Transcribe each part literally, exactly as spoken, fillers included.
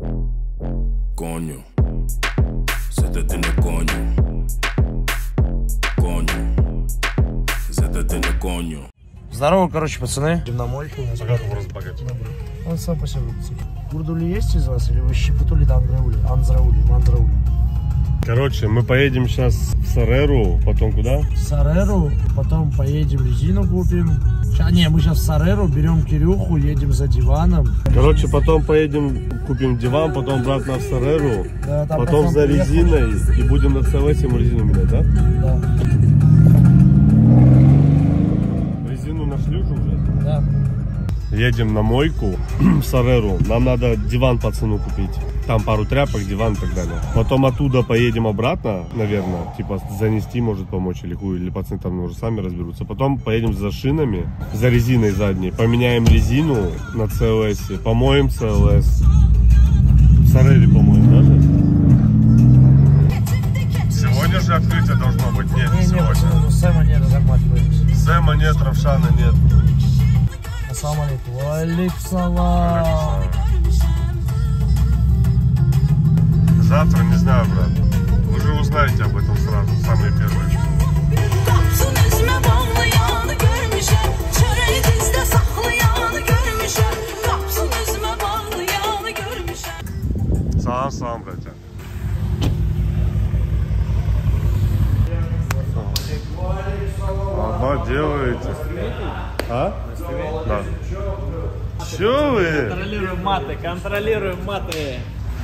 Coño, se te tiene coño. Coño, se te tiene coño. Здорово, короче, пацаны. Идем на мойку. Он сам по себе выпустит. Гурдули есть из вас? Или вы щипутули да андраули? Андраули, мандраули. Короче, мы поедем сейчас в Сареру, потом куда? В Сареру, потом поедем резину купим. Ща, не, мы сейчас в Сареру берем Кирюху, едем за диваном. Короче, потом поедем, купим диван, потом обратно в Сареру, Да, там потом за резиной и будем на ЦЛС резину менять, да? Да. Резину нашли уже? Да. Едем на мойку в Сареру, нам надо диван пацану купить. Там пару тряпок, диван и так далее. Потом оттуда поедем обратно, наверное, типа занести может помочь или хуй, или пацаны там уже сами разберутся. Потом поедем за шинами, за резиной задней, поменяем резину на ЦЛС, помоем ЦЛС. В Сарере помоем даже. Сегодня же открытие должно быть, нет, Не, не, сегодня. пацаны, ну Сэма нет, захватываемся. Сэма нет, Равшана нет. Ассаламу алейкум. Валейкум салам. Завтра не знаю, брат. Вы же узнаете об этом сразу, самые первые. Салам, салам, братья. Аба делаете? А? Да. Че вы? Контролируем маты, контролируем маты.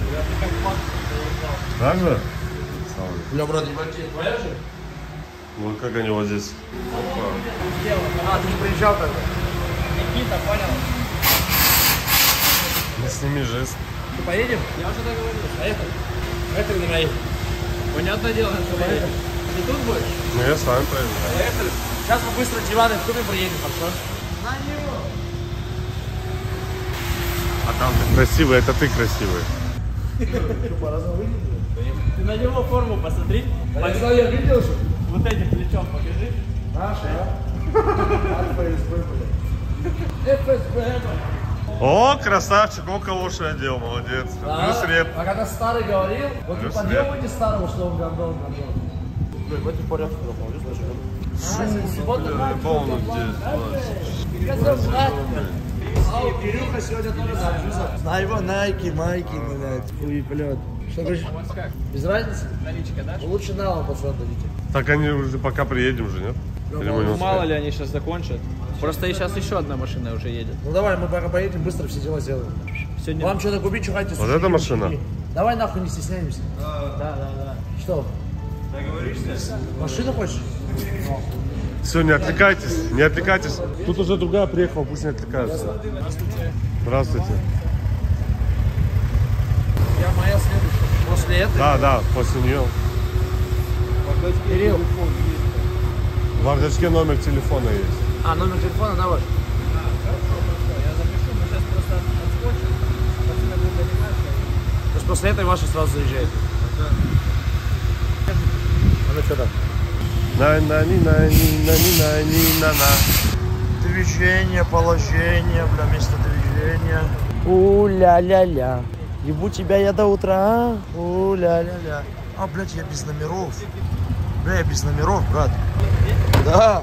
Так же? Бля, брат, ебать, твоя же? Вот как они вот здесь. А, ты не приезжал тогда? Никита, понял? Ну, сними жест. Ты поедем? Я уже договорился. Поехали. Поехали, давай. Понятное дело, что поедем. Ты тут будешь? Ну я с вами поеду. Поехали. Сейчас мы быстро диваны купим, приедем, хорошо? На него. А там ты красивый, это ты красивый. Ты на него форму посмотри. Александр, я видел же? Вот этим плечом покажи. Наши, а? От ФСБ, блядь. ФСБ, О, красавчик, о, калоши одел, молодец. Плюс реп. А когда старый говорил, вот Плюс ты подъемывайте старого, что он гандон, гандон. Блин, в этом порядке пропал, Кирюха сегодня тоже на На его найки, майки, блядь, хуеплет. Что говоришь? Без разницы? Наличка, да? Лучше на вам, пацан, дадите. Так они уже пока приедем же, нет? Или мы не Ну, успеем? мало ли они сейчас закончат. Просто и сейчас еще одна машина уже едет. Ну давай, мы пока поедем, быстро все дела сделаем. Сегодня... Вам что-то купить, чухайте. Вот эта машина? Давай нахуй, не стесняемся. Да, да, да. Что? Договоришься? Машину хочешь? Все, не отвлекайтесь, не отвлекайтесь. Тут уже другая приехала, пусть не отвлекаются. Здравствуйте. Здравствуйте. Я моя следующая. После этой? Да, да, после нее. Кирилл. В бардачке номер телефона есть. А, номер телефона, да, ваш? Я запишу, мы сейчас просто отскочим. Пацаны будут заниматься. То есть после этой ваша сразу заезжает? А ну что там? на на ни на ни на ни на ни на на Движение, положение, бля, место движения. У-ля-ля-ля. Ебу тебя я до утра, а? У-ля-ля-ля. А, блядь, я без номеров. Бля, я без номеров, брат. Да.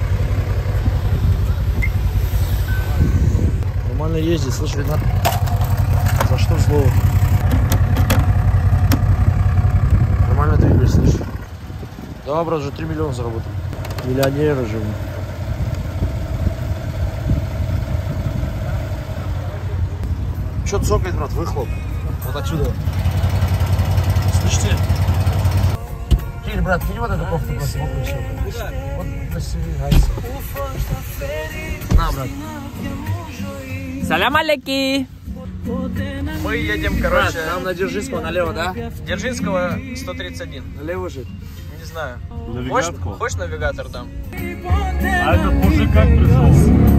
Нормально ездит, слышь, видно. За что зло? Нормально двигаюсь, слышь. Да, брат, уже три миллиона заработал. Миллионеры живут. Что цокает, брат, выхлоп? Вот отсюда. Слышите? Кирилл, брат, кинь вот эту кофту просто мокрую еще. Вот насерегайся. На, брат. Салям алейки! Мы едем, короче, Брат, нам на Дзержинского налево, да? Дзержинского сто тридцать один. Налево же. Не знаю. навигатку. Хочешь, хочешь навигатор дам? А этот мужик как пришел?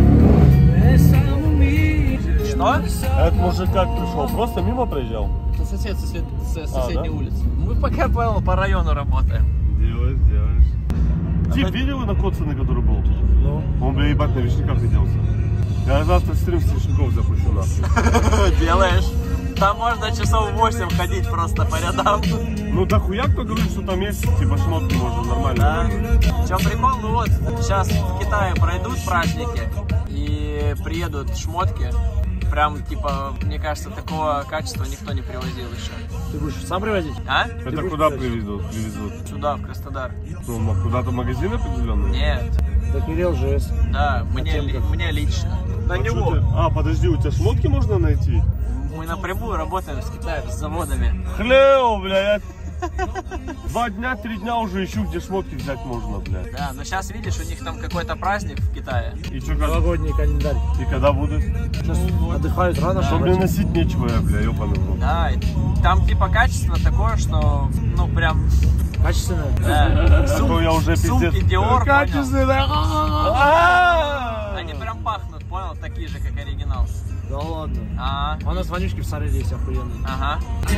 Что? А этот мужик как пришел? Просто мимо проезжал? Это сосед со след- с соседней да? улицы. Мы пока, понял, по району работаем. Делаешь, делаешь. Тип, видел вы на Коцане, который был? Ну. Он, бля, ебать, на Вишняках иделся. Я завтра стрим с Вишняков запущу, нахуй. Делаешь? Там можно часов восемь ходить просто по рядам. Ну да хуя кто говорит, что там есть, типа шмотки можно нормально. Да. Чем прикол, ну вот, сейчас в Китае пройдут праздники и приедут шмотки. Прям, типа, мне кажется, такого качества никто не привозил еще. Ты будешь сам привозить? А? Это куда привезут? Привезут? Сюда, в Краснодар. Ну, куда-то магазин определенный? Нет. Да Кирилл же есть. Да, мне, ли, мне лично. На А него. ты... А, подожди, у тебя шмотки можно найти? Мы напрямую работаем с Китаем, с заводами. Хлео, блядь. Два дня, три дня уже ищу, где шмотки взять можно, блядь. Да, но сейчас видишь, у них там какой-то праздник в Китае. И что, как... Новогодний календарь. И когда будет? Сейчас отдыхают рано, Чтобы чтобы мне носить нечего, я, бля, ёбаный в рот. Да, и там типа качество такое, что, ну, прям... качественное. Да. А то я уже Сумки пиздец. Dior, Качественное. А-а-а! Они прям пахнут, понял, такие же, как оригинал. Да ладно. А, А у нас вонючки в Саре есть охуенные. ага.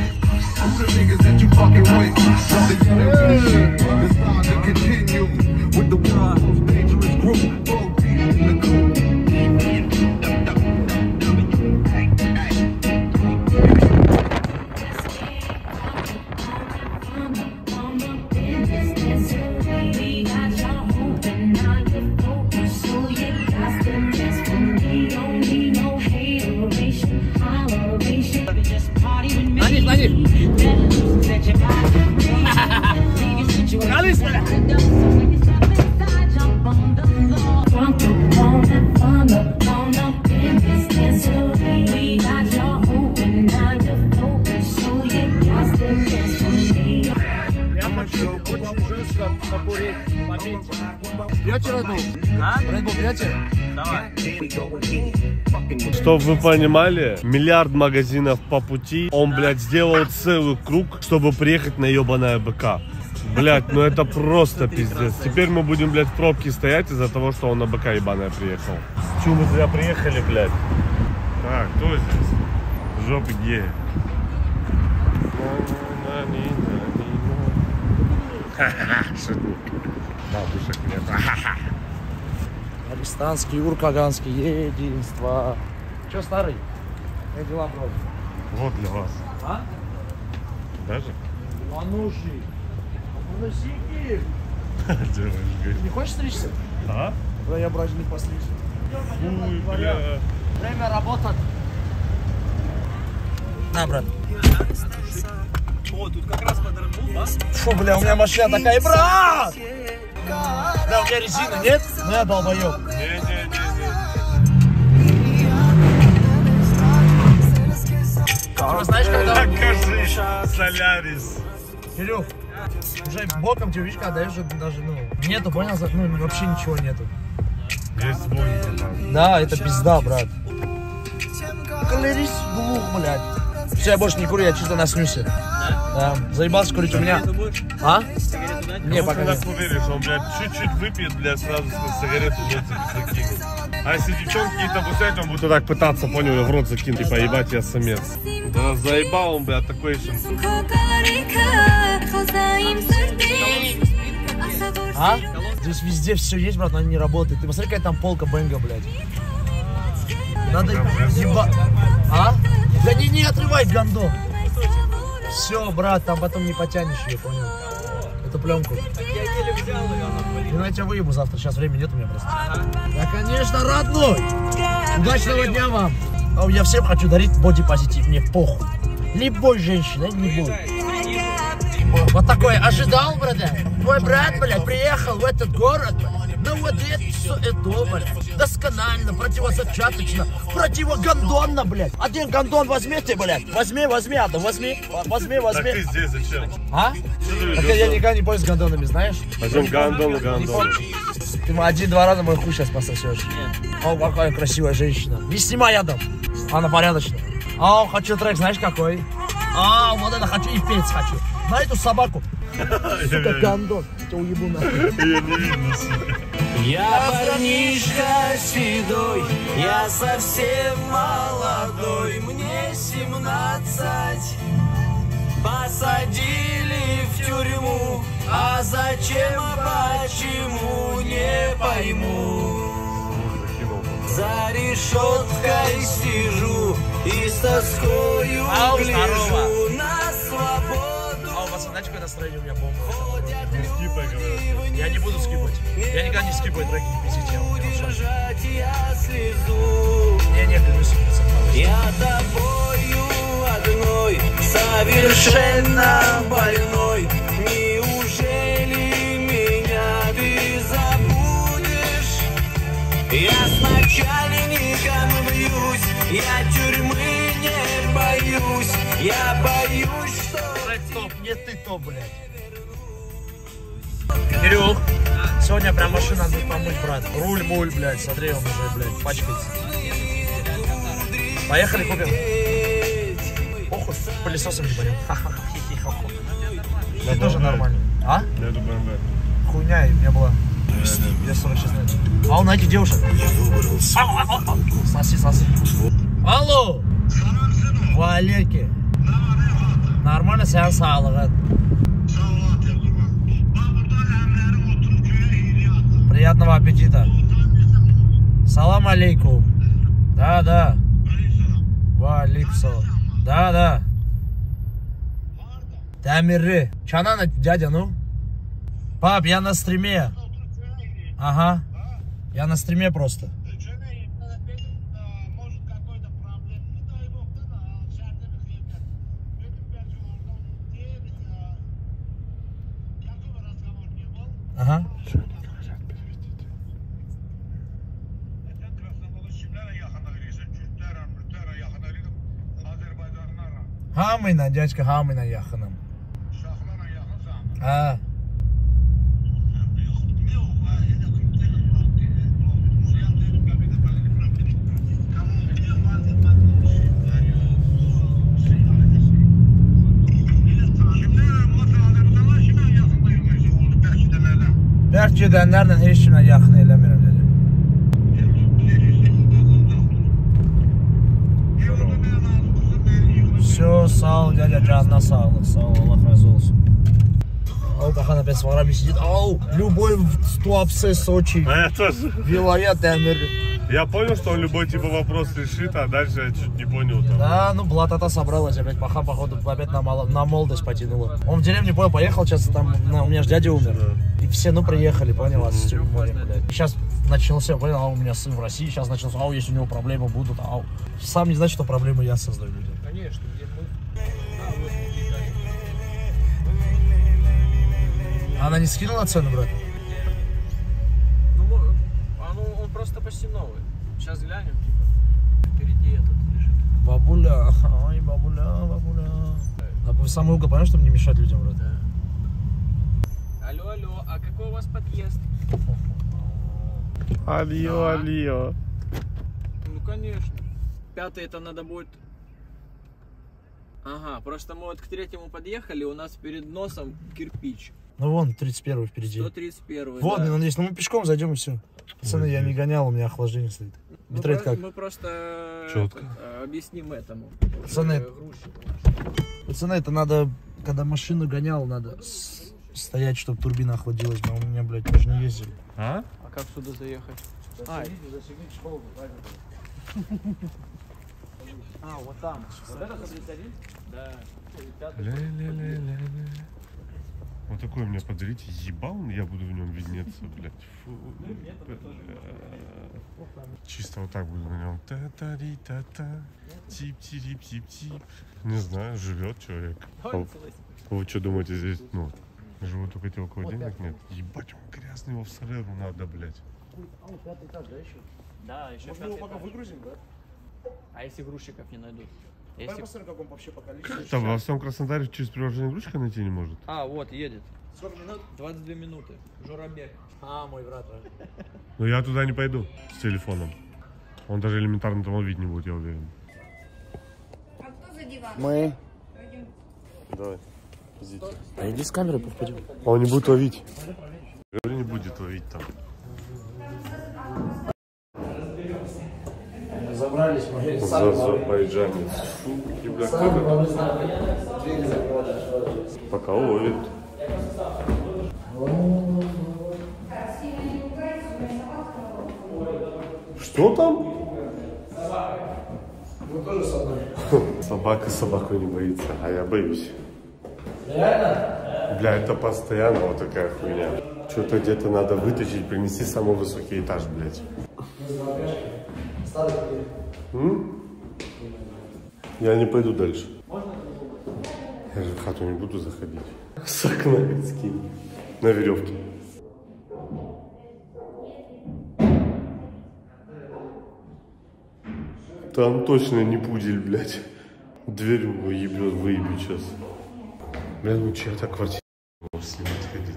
На них, на них! Погнались, бля! Я хочу очень жестко покурить, попить. Пьете Red Bull? А? Red Bull пьете? Давай. Чтоб вы понимали, миллиард магазинов по пути, он, блядь, сделал целый круг, чтобы приехать на ебаное БК. Блядь, ну это просто пиздец. Теперь мы будем, блядь, в пробке стоять из-за того, что он на БК ебаное приехал. Чего мы туда приехали, блядь? Так, кто здесь? Жопы гея. Шутник. Бабушек нет. Арестантский, Уркаганский, единство. Че, старый? Как дела, бро? Вот для вас. А? Даже? Мануши. Манушики. Делаешь, говорит. Не хочешь стричься? А? Да я брать не постричься. Ой, бля. Время работать. На, брат. О, тут как раз под Red Bull, да? Фу, бля, у меня машина такая, брат! Да, у меня резины нет, но я долбоёб. Не-не-не-не. Типа, знаешь, когда... Покажи, Солярис. Кирюх, уже боком тебе, видишь, когда даешь, даже, ну, нету, понял? Ну, вообще ничего нету. Есть вонь, братан. Да, это пизда, брат. Колерись глух, блядь. Все, я больше не курю, я чисто на снюсе. Да? Заебался курить у меня. А? Не, Ну, пока ты нет. нас уверен, что он, блядь, чуть-чуть выпьет, блядь, сразу сигарету в рот закинет. А если девчонки какие-то пускают, он будет вот так пытаться, понял, в рот закинуть, типа, ебать, я самец. Да заебал он, блядь, такой еще. А? Здесь везде все есть, брат, но они не работают. Ты посмотри, какая там полка бенга, блядь. Надо еба... А? Да не, не отрывай гандон. Все, брат, там потом не потянешь ее, понял? Эту пленку. Ну, я тебя выебу завтра, сейчас времени нет у меня просто. Да, конечно, родной! Удачного дня вам! А я всем хочу дарить бодипозитив, мне похуй. Любой женщине, любой. Вот такое ожидал, брат. Твой брат, блядь, приехал в этот город, блядь. Ну вот это все это, блядь. Досконально, противозачаточно, противогандонно, блядь. Один гандон возьмите, блядь. Возьми, возьми, Адам, возьми. Возьми, Так возьми. ты здесь зачем? А? Что ты Так ведешь? я никогда не пользуюсь гандонами, знаешь? Пойдем гандон, гандон. Ты один-два раза мой хуй сейчас пососешь. О, какая красивая женщина. Не снимай, Адам. Она порядочная. О, хочу трек, знаешь какой? А, вот это хочу и петь хочу. На эту собаку. Сука, гандон. Тебя уебу нахуй. Я не видно себя. Я парнишка седой, я совсем молодой, мне семнадцать. Посадили в тюрьму, а зачем, почему, не пойму. За решеткой сижу, и с тоскою Ау, гляжу здорово. на свободу. А у вас, знаете, какое настроение у меня бомба? Скипай, говорят. Я не буду скипать. Я никогда не скипаю треки в пизде. Я вам говорю, всё. Держать я слезу. Я не люблю скипаться. Я тобою одной, совершенно больной. Неужели меня ты забудешь? Я с начальником бьюсь, я тюрьмы не боюсь. Я боюсь, что... Трек топ, нет ты топ, блядь. Кирюх, сегодня прям машину надо помыть, брат. Руль-муль, блядь, смотри, он уже, блядь, пачкается. Поехали, купим. Похуй, пылесосом не пойдем. Ты тоже нормально. А? Я иду бэ эм вэ. Хуйня, не было. Я сорок шесть лет. А он найти девушек. Ау, ау, ау. Соси, соси. Алло. Валерки. Нормально, sen sağlığın. Приятного аппетита. Салам алейкум. Да, да. Валиксо. Да, да. Тамиры. Чанана, дядя, ну? Пап, я на стриме. Ага. Я на стриме просто. Ага. Hamıyla, dядька, hamıyla yaxınım. Ha. Bərk gedənlərlə heç kimlə yaxın eləmirəm dedi. Все, sağ ol, дядя, canına sağlık, sağ ol, Allah razı olsun. Ау, бахан опять с ворами сидит. Ау, любой в Туапсе, Сочи, А я тоже. Вилаят, Тамир. Я понял, что он любой типа вопрос решит, а дальше я чуть не понял там. Да, ну блатата собралась, опять паха, походу, опять на, мало, на молодость потянула. Он в деревню, понял, поехал, сейчас там, на, у меня же дядя умер. И все, ну, приехали, понял, с тюрьмой, блядь. Сейчас начался, понял, а у меня сын в России, сейчас начался, ау, если у него проблемы будут, ау. Сам не знает, что проблемы я создаю людям. Конечно, где мы... Она не скинула цену, брат? Ну, а ну, он просто почти новый. Сейчас глянем, типа, впереди этот лежит. Бабуля, ай, бабуля, бабуля. А самый угол, понял, чтобы не мешать людям, брат? Да. Алло, алло, а какой у вас подъезд? Алио, алио. Ну, конечно. Пятый это надо будет... Ага, просто мы вот к третьему подъехали, у нас перед носом кирпич. Ну вон, тридцать первый впереди. сто тридцать первый, Вот, да. я надеюсь, ну мы пешком зайдем и все. Пацаны, я не гонял, у меня охлаждение стоит. Мы, Битрейт про- как? мы просто Чётко. э, объясним этому. Пацаны, Э, грузчику. Пацаны, это надо, когда машину гонял, надо с- стоять, чтобы турбина охладилась. Но у меня, блядь, тоже не ездили. А? А как сюда заехать? А, а, вот там. Вот это сто тридцать один? Да. Ля-ля-ля-ля-ля. Вот такой мне подарите, ебал, я буду в нем виднеться, блядь. Фу, бля. Чисто вот так буду на нем. Та-та-ри-та-та. Тип-тирип-тип-тип. Не знаю, живет человек. А вы что думаете здесь? Ну, живут только те, у кого денег нет. Ебать, он грязный, его в Сареру надо, блядь. А, вот пятый этаж, да, еще? Да, еще Может, мы его пока выгрузим, да? А если грузчиков не найдут? Давай Если... посмотрим, как он вообще пока летит. Там во всем Краснодаре через приложение ручка найти не может. А, вот, едет. Сколько минут? двадцать две минуты. Журавбек. А, мой брат. Но я туда не пойду с телефоном. Он даже элементарно там ловить не будет, я уверен. А кто за диван? Мы. Пойдем. Давай, идите. А иди с камерой повпадем. А он не будет ловить. Говорю, не будет ловить там. Забрались, мы Азербайджанец. Фу, бля, кто пока ловит. Что там? Мы тоже с одной. Собака собаку не боится, а я боюсь. Реально? Бля, это постоянно вот такая хуйня. Что-то где-то надо вытащить, принести самый высокий этаж, блядь. М? Я не пойду дальше. Я же в хату не буду заходить. С окна скинь. На веревке. Там точно не пудель, блядь. Дверь его ебет, выебет сейчас. Бля, ну чья-то квартира снимать ходить.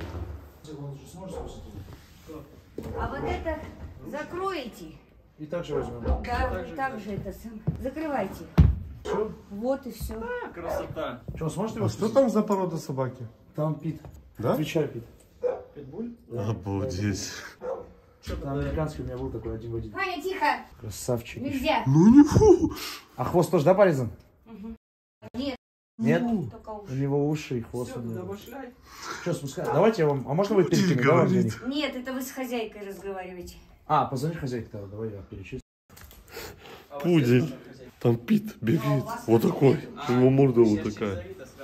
А вот это закроете. И так же возьмем. Да, и так же это сам. Закрывайте. Все? Вот и все. Красота. Что, сможете А вас? что там за порода собаки? Там Пит. Да? Отвечай, Пит. Питбуль? Обалдеть. Там американский у меня был такой один в один. Ваня, тихо. Красавчик. Нельзя. Ну не фу. А хвост тоже, да, порезан? Нет. Нет? Только У уши. него уши и хвост. Все, у него. добавляй. Что, спускай. Давайте я вам... А можно вы перекинуть, да, вам денег? Нет, это вы с хозяйкой разговариваете. А, позвони хозяйке тогда, давай я перечислю. Пудель. Там Пит бегает. Вот такой. У него морда вот такая.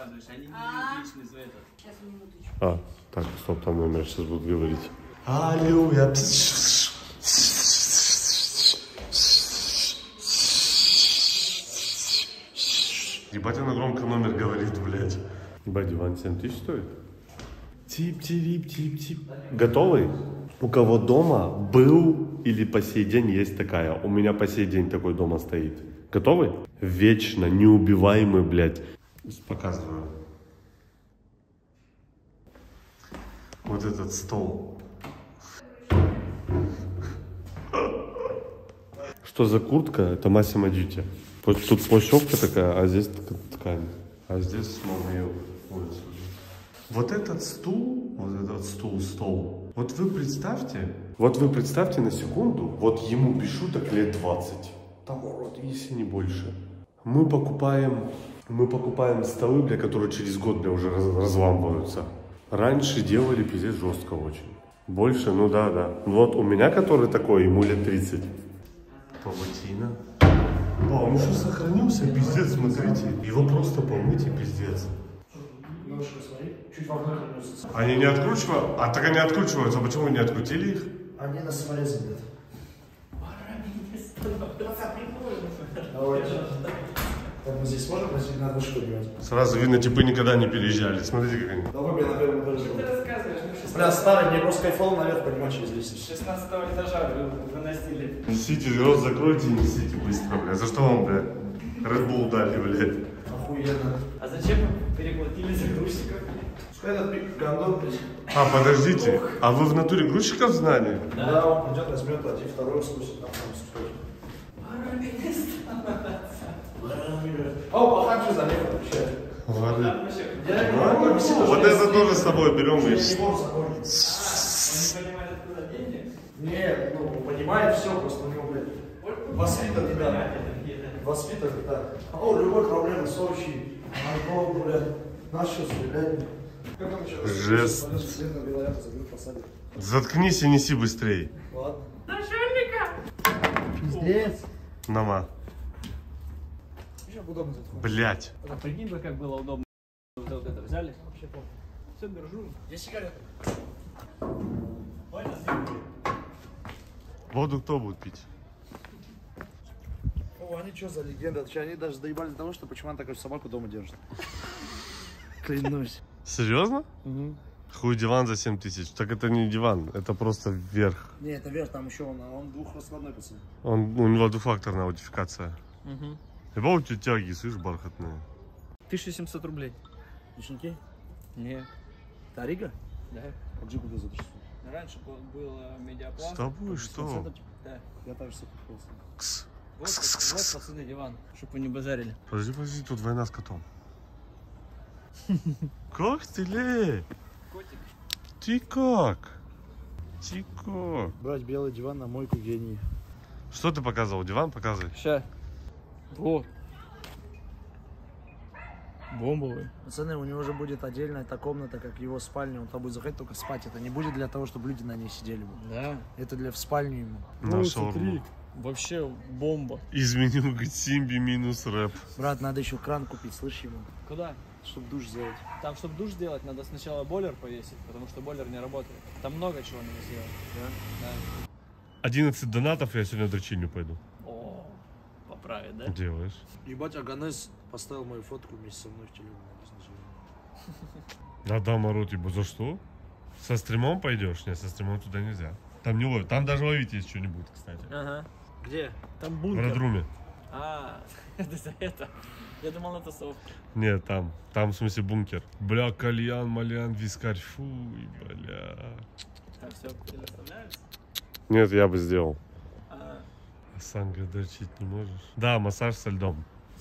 Сейчас, минуточку. А, так, стоп, там номер сейчас будут говорить. Алло, я... Ебать, она громко номер говорит, блядь. Ебать, диван семь тысяч стоит? Тип-тип-тип-тип. Готовый? У кого дома был или по сей день есть такая? У меня по сей день такой дома стоит. Готовый? Вечно неубиваемый, блядь. Показываю. Вот этот стол. Что за куртка? Это Massimo Dutti. Вот тут плащевка такая, а здесь ткань. А здесь смотрю улицу. Вот этот стул, вот этот стул, стол. Вот вы представьте, вот вы представьте на секунду, вот ему без шуток лет двадцать. Там урод, если не больше. Мы покупаем, мы покупаем столы, бля, которые через год, бля, уже раз, разламываются. Раньше делали пиздец жестко очень. Больше, ну да, да. Вот у меня, который такой, ему лет тридцать. Павутина. Ба, он еще сохранился, пиздец, смотрите. Его просто помыть и пиздец. Чуть в окно вернется. Они не откручивают? А так они откручиваются, а почему не открутили их? Они нас порезали где-то. Давайте. Так мы здесь можем просить на вышку делать? Сразу видно, типы никогда не переезжали. Смотрите, как они. Давай я на первом этаже. Ты рассказываешь, мы Бля, старый, мне просто кайфовал наверх поднимать через лестницу. с шестнадцатого этажа вы- выносили. Несите, рот закройте и несите быстро, бля. За что вам, бля, Red Bull дали, блядь? Охуенно. А зачем вы переплатили за грузчиков? Пускай этот пик гондон, блядь. А, подождите. А вы в натуре грузчиков знали? Да, он придет, возьмет один, второй спустит, там там спустит. О, похабче заехал вообще. Ладно. Я не могу объяснить, Вот что это я тоже с собой берем Я и... не могу закончить. Он не понимает, откуда деньги? Нет, ну, понимает все, просто у него, блядь, воспитан, ребята. Воспитан, да. А он любой проблемы, Сочи, алкоголь, блядь, начал стрелять. Как он еще? Жест. Полез в на Белорято, забил посадок. Заткнись и неси быстрей. Ладно. Начальника! Пиздец. Нама. Еще удобно тут. Блять. А прикинь бы, как было удобно. Вот это взяли. Все, держу. Я сигареты. Воду кто будет пить? О, они что за легенда? Они даже доебали до того, что почему она такую собаку дома держит. Клянусь. Серьезно? Угу. Хуй диван за семь тысяч. Так это не диван, это просто вверх. Не, это вверх, там еще он, а он двухраскладной, пацан. Он, у него двухфакторная модификация. Угу. Либо у тебя тяги, слышишь, бархатные. тысяча семьсот рублей. Лишники? Не. Тарига? Да. А джипу где за тысячу? Раньше был, был медиаплан. С тобой что? Да. Я так же соприкоснулся. Кс. Вот, вот, пацаны, диван, чтобы вы не базарили. Подожди, подожди, тут война с котом. Как ты, ле? Котик. Ты как? Ты как? Брать белый диван на мойку гений. Что ты показывал? Диван показывай. Ща. Вот. Бомбовый. Пацаны, у него же будет отдельная эта комната, как его спальня. Он там будет заходить только спать. Это не будет для того, чтобы люди на ней сидели бы. Да. Это для в спальню ему. Нашел. Вообще бомба. Изменил, говорит, Симби минус рэп. Брат, надо еще кран купить, слышишь ему? Куда? Чтобы душ сделать. Там, чтобы душ сделать, надо сначала бойлер повесить, потому что бойлер не работает. Там много чего надо сделать. Да? Да. одиннадцать донатов, я сегодня в дрочильню пойду. О, поправить, да? Делаешь? Ебать, Аганес поставил мою фотку вместе со мной в телефон. Да, да, Марут, ебо, за что? Со стримом пойдешь? Нет, со стримом туда нельзя. Там не ловят. Там даже ловить есть что-нибудь, кстати. Ага. Где? Там В бункер. Родруме. А, это за это. Я думал на тусовку. Нет, там. Там, в смысле, бункер. Бля, кальян, малян, вискарь. Фу, бля. Там все предоставляется? Нет, я бы сделал. А, А сам, говорит, дрочить не можешь? Да, массаж со льдом.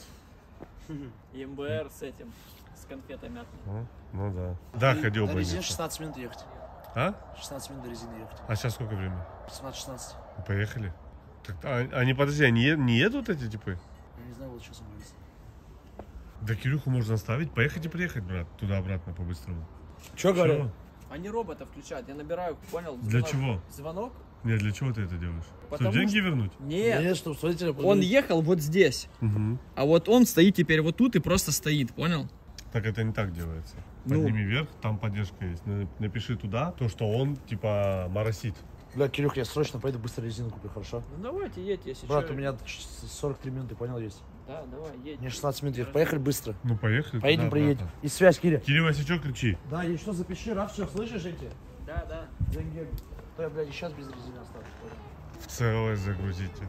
и эм бэ эр с этим, с конфетой мятной. А? Ну да. Да, ходил До бы. резины шестнадцать минут ехать. А? шестнадцать минут до резины ехать. А сейчас сколько времени? пятнадцать-шестнадцать. Поехали. Так, а, они, подожди, они е- не едут эти типы? Я не знаю, вот сейчас он будет. Да Кирюху можно оставить, поехать и приехать, брат, туда-обратно по-быстрому. Че Чё? Они робота включают, я набираю, понял? Для звонок. чего? Звонок? Нет, для чего ты это делаешь? Потому Что, деньги что- вернуть? Нет, Нет, чтобы смотрите, он ехал вот здесь, Угу. а вот он стоит теперь вот тут и просто стоит, понял? Так это не так делается. Ну. Подними вверх, там поддержка есть. На- Напиши туда то, что он типа моросит. Бля, Кирюх, я срочно пойду быстро резину куплю, хорошо? Ну давайте едь, если Брат, чё. у меня сорок три минуты, понял, есть? Да, давай, едь. Мне шестнадцать минут ехать. Поехали быстро. Ну поехали. Поедем, туда, приедем. обратно. И связь, Киря. Кирилл, если что, кричи. Да, и что, запиши, раз, все, слышишь, Женьки? Да, да. Деньги. То я, блядь, и сейчас без резины остался. В ЦЛС загрузите.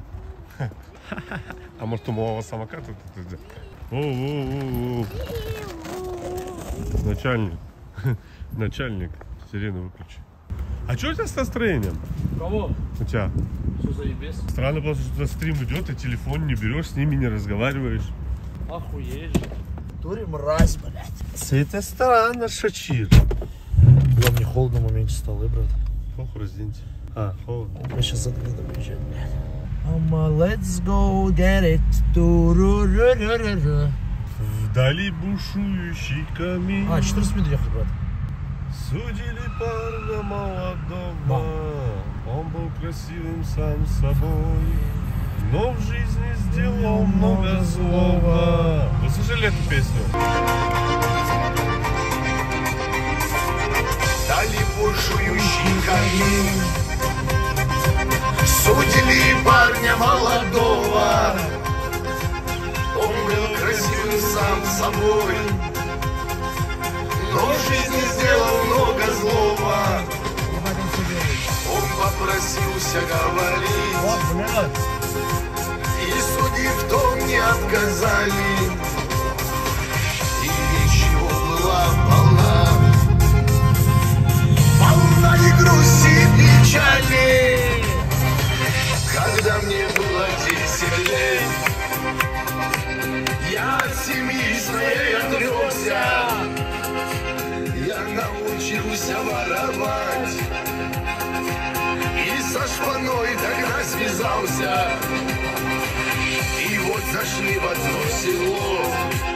А может у малого самоката тут это? О-о-о-о. Начальник. Начальник. Сирену выключи. А что у тебя с настроением? Кого? У тебя? Все заебись. Странно просто, что стрим идет, и телефон не берешь, с ними не разговариваешь. Охуеть же. Тури мразь, блядь. С этой стороны шачир. Бля, мне холодно в моменте стало, брат. Похуй, разденьте. А, холодно. Я сейчас закрыто приезжать, блядь. Мама, let's go get it. Ту-ру-ру-ру-ру-ру. Вдали бушующий камин. А, четырнадцать минут ехать, брат. Судили парня молодого. Он был красивым сам собой, но в жизни сделал много злого. Вы слышали эту песню? Дали бушующий камин, судили парня молодого. Он был красивым сам собой, но в жизни сделал много злого. Он попросился говорить, и судьи в том не отказали. И речь его была полна, полна и грусти, и печали. Когда мне было десять лет, я от семьи своей отрекся. Я научился воровать, и со шпаной тогда связался. И вот зашли в одно село,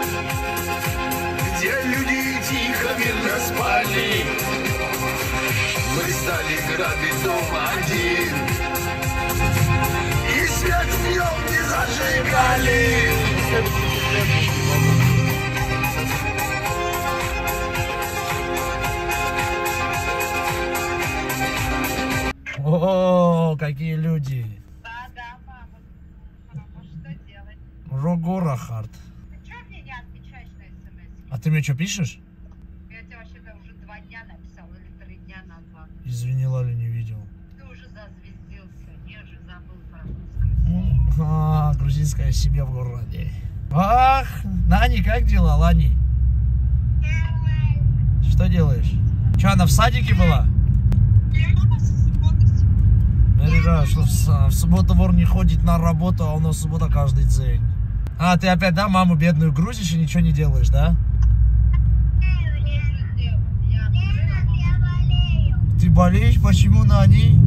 где люди тихо, мирно спали. Мы стали грабить дом один, и свет в нем не зажигали. О, какие люди. Да, да, мама. Мама, что делать? Рогора хард. Ты что мне не отвечаешь на смс? А ты мне что пишешь? Я тебе вообще-то уже два дня написал или три дня назад. Извини, Лали, не видел. Ты уже зазвездился, я уже забыл про русскую. А, грузинская семья в городе. Ах, Нани, как дела, Лани? Что делаешь? Че, она в садике была? Наряжаю, что в, с- в субботу вор не ходит на работу, а у нас суббота каждый день. А, ты опять, да, маму бедную грузишь и ничего не делаешь, да? Ты болеешь? Почему, Нани?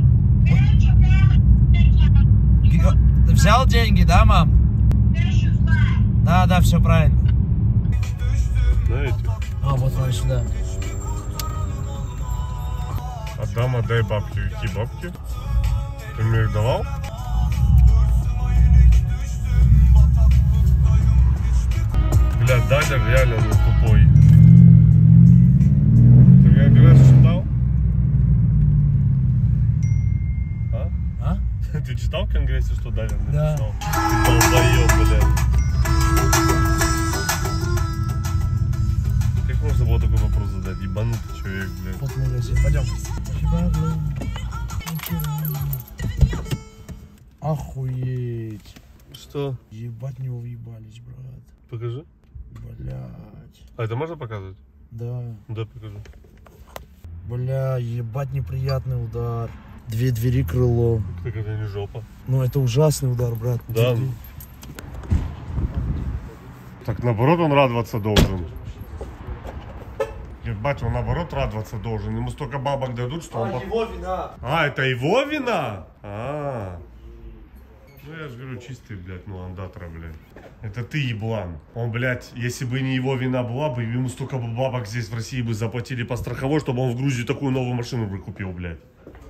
Гига- Ты взял деньги, да, мам? Да, да, все правильно. Знаете? А, вот она сюда. Отдам, отдай бабки. Какие бабки? Ты мне их давал? Бля, дальнер реально ну, тупой. Ты меня один раз читал? А? А? Ты читал в Конгрессе, что дальнер Да. написал? Ты долбоёб, блядь. Как можно было такой вопрос задать? Ебанутый человек, блядь. Вот магазин, пойдем. Охуеть. Что? Ебать, в него въебались, брат. Покажи. Блять. А это можно показывать? Да. Да, покажи. Бля, ебать, неприятный удар. Две двери, крыло. Так это не жопа. Ну, это ужасный удар, брат. Да. Две- Так наоборот он радоваться должен. Ебать, он наоборот радоваться должен. Ему столько бабок дадут, что он... его вина. А, это его вина? А. Ну я же говорю, чистый, блядь, ну андатра, блядь. Это ты, еблан. Он, блядь, если бы не его вина была бы, ему столько бы бабок здесь в России бы заплатили по страховой, чтобы он в Грузии такую новую машину бы купил, блядь.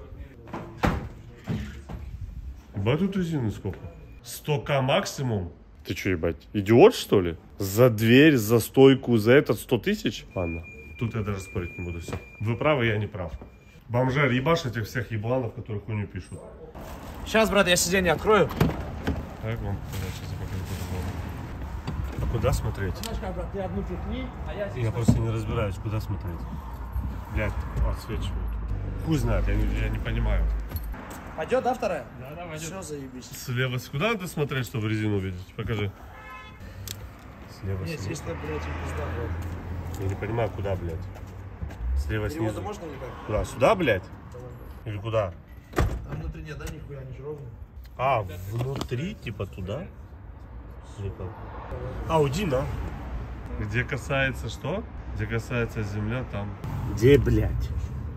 Ебать, тут резины сколько? сто тысяч максимум? Ты что, ебать, идиот, что ли? За дверь, за стойку, за этот сто тысяч? Ладно, тут я даже спорить не буду, все. Вы правы, я не прав. Бомжар, ебашь этих всех ебланов, которые хуйню пишут. Сейчас, брат, я сиденье открою. Так, вам сейчас покажу по-другому. А куда смотреть? Знаешь как, брат, ты одну пихни, а я здесь... Я просто не разбираюсь, куда смотреть. Блядь, отсвечивает. Хуй знает, я не, я не понимаю. Пойдет, да, вторая? Да, да, пойдет. Все, заебись. Слева, куда надо смотреть, чтобы резину увидеть? Покажи. Слева, Нет, снизу. здесь, блядь, пизда, брат. Я не понимаю, куда, блядь. Слева, Перевода снизу. можно или как? Куда? Сюда, блядь? Или куда? А внутри нет, да, нихуя, они же ровные. А, внутри, типа туда? Или как? А, уйди, на. Где касается что? Где касается земля, там. Где, блядь?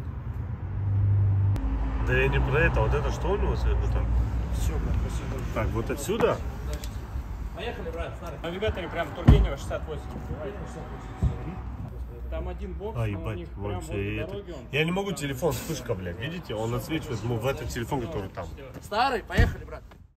Да я не про это, вот это что у него сверху там? Все, брат, спасибо. Так, вот отсюда? Поехали, брат, смотри. Навигаторе прям Тургенева шестьдесят восемь. Там один бокс, А, но у ебать, них вон прям все, возле и это. дороги он. Я не могу телефон, вспышка, блядь, видите? Он отсвечивает, ну, в этот телефон, который там. Старый, поехали, брат.